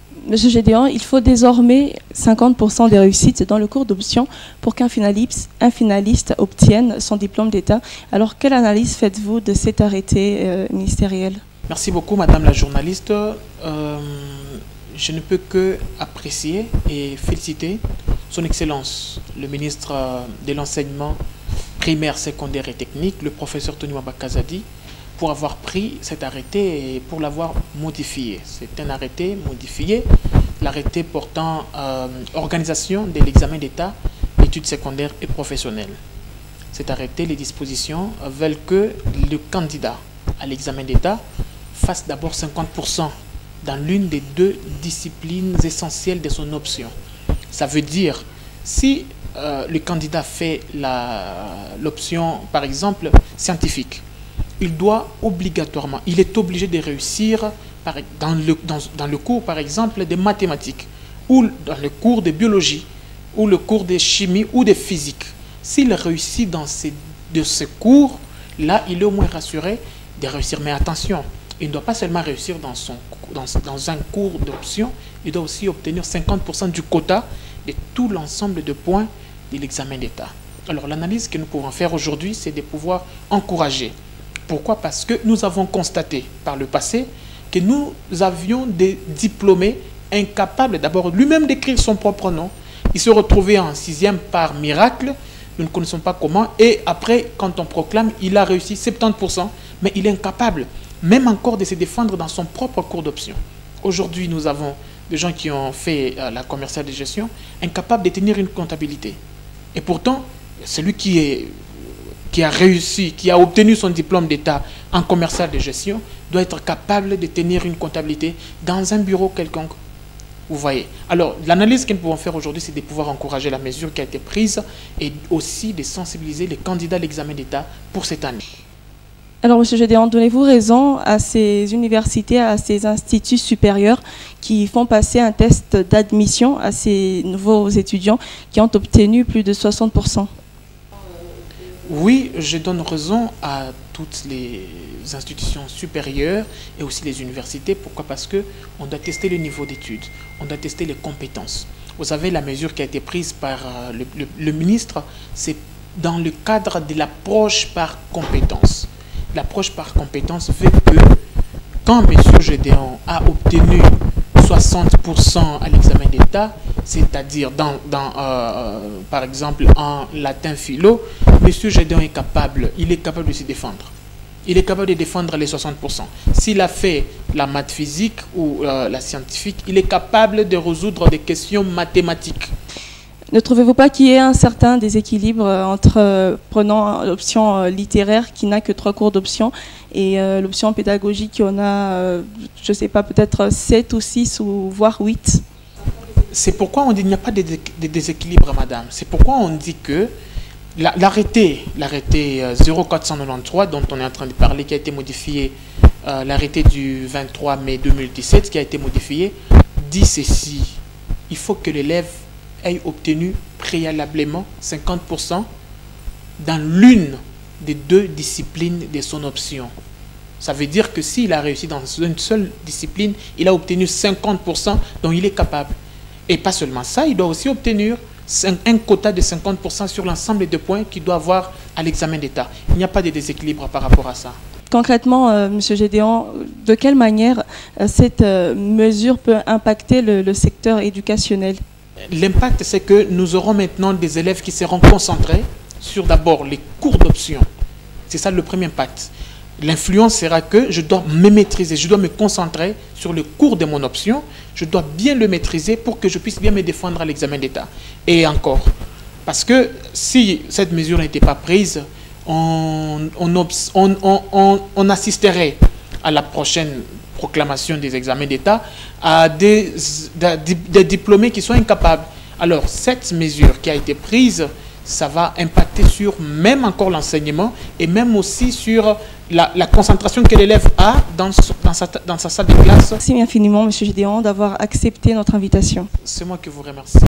Monsieur Gédéon, il faut désormais 50% des réussites dans le cours d'option pour qu'un finaliste obtienne son diplôme d'État. Alors, quelle analyse faites-vous de cet arrêté ministériel? Merci beaucoup, Madame la journaliste. Je ne peux que apprécier et féliciter Son Excellence, le ministre de l'Enseignement primaire, secondaire et technique, le professeur Tony Wabakazadi, pour avoir pris cet arrêté et pour l'avoir modifié. C'est un arrêté modifié, l'arrêté portant organisation de l'examen d'État, études secondaires et professionnelles. Cet arrêté, les dispositions veulent que le candidat à l'examen d'État fasse d'abord 50% dans l'une des deux disciplines essentielles de son option. Ça veut dire, si le candidat fait l'option, par exemple, scientifique, il doit obligatoirement, il est obligé de réussir dans le cours, par exemple, de mathématiques, ou dans le cours de biologie, ou le cours de chimie ou de physique. S'il réussit dans ces cours, là, il est au moins rassuré de réussir. Mais attention, il ne doit pas seulement réussir dans un cours d'option, il doit aussi obtenir 50% du quota de tout l'ensemble de points de l'examen d'État. Alors, l'analyse que nous pouvons faire aujourd'hui, c'est de pouvoir encourager. Pourquoi? Parce que nous avons constaté par le passé que nous avions des diplômés incapables d'abord lui-même d'écrire son propre nom. Il se retrouvait en 6e par miracle, nous ne connaissons pas comment, et après, quand on proclame, il a réussi 70%, mais il est incapable, même encore, de se défendre dans son propre cours d'option. Aujourd'hui, nous avons des gens qui ont fait la commerciale de gestion, incapables de tenir une comptabilité. Et pourtant, celui qui a réussi, qui a obtenu son diplôme d'État en commercial de gestion, doit être capable de tenir une comptabilité dans un bureau quelconque. Vous voyez. Alors, l'analyse que nous pouvons faire aujourd'hui, c'est de pouvoir encourager la mesure qui a été prise et aussi de sensibiliser les candidats à l'examen d'État pour cette année. Alors, M. Gédéon, donnez-vous raison à ces universités, à ces instituts supérieurs qui font passer un test d'admission à ces nouveaux étudiants qui ont obtenu plus de 60%. Oui, je donne raison à toutes les institutions supérieures et aussi les universités. Pourquoi? Parce qu'on doit tester le niveau d'études, on doit tester les compétences. Vous savez, la mesure qui a été prise par le ministre, c'est dans le cadre de l'approche par compétence. L'approche par compétence fait que quand M. Gédéon a obtenu 60% à l'examen d'État, c'est-à-dire par exemple en latin philo, M. Gédéon est capable, il est capable de se défendre. Il est capable de défendre les 60%. S'il a fait la maths physique ou la scientifique, il est capable de résoudre des questions mathématiques. Ne trouvez-vous pas qu'il y ait un certain déséquilibre entre prenant l'option littéraire qui n'a que 3 cours d'option et l'option pédagogique qui en a, je ne sais pas, peut-être 7 ou 6 ou voire 8? C'est pourquoi on dit qu'il n'y a pas de déséquilibre, madame. C'est pourquoi on dit que l'arrêté 0493 dont on est en train de parler, qui a été modifié, l'arrêté du 23 mai 2017 qui a été modifié, dit ceci: il faut que l'élève ait obtenu préalablement 50% dans l'une des deux disciplines de son option. Ça veut dire que s'il a réussi dans une seule discipline, il a obtenu 50% dont il est capable. Et pas seulement ça, il doit aussi obtenir un quota de 50% sur l'ensemble des points qu'il doit avoir à l'examen d'État. Il n'y a pas de déséquilibre par rapport à ça. Concrètement, M. Gédéon, de quelle manière cette mesure peut impacter le secteur éducationnel? L'impact, c'est que nous aurons maintenant des élèves qui seront concentrés sur d'abord les cours d'option. C'est ça le premier impact. L'influence sera que je dois me maîtriser, je dois me concentrer sur le cours de mon option, je dois bien le maîtriser pour que je puisse bien me défendre à l'examen d'État. Et encore, parce que si cette mesure n'était pas prise, on assisterait à la prochaine proclamation des examens d'État à des diplômés qui sont incapables. Alors, cette mesure qui a été prise, ça va impacter sur même encore l'enseignement et même aussi sur la concentration que l'élève a dans sa salle de classe. Merci infiniment, M. Gédéon, d'avoir accepté notre invitation. C'est moi qui vous remercie.